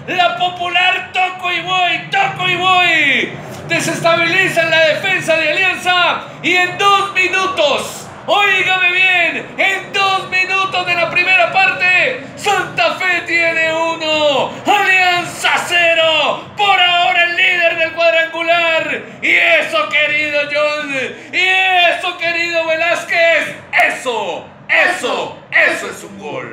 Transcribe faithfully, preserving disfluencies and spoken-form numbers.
La popular toco y voy, toco y voy. Desestabilizan la defensa de Alianza y en dos minutos, óigame bien, en dos minutos de la primera parte, Santa Fe tiene uno, Alianza cero, por ahora el líder del cuadrangular. Y eso, querido John, y eso, querido Velázquez, eso, eso, eso es un gol.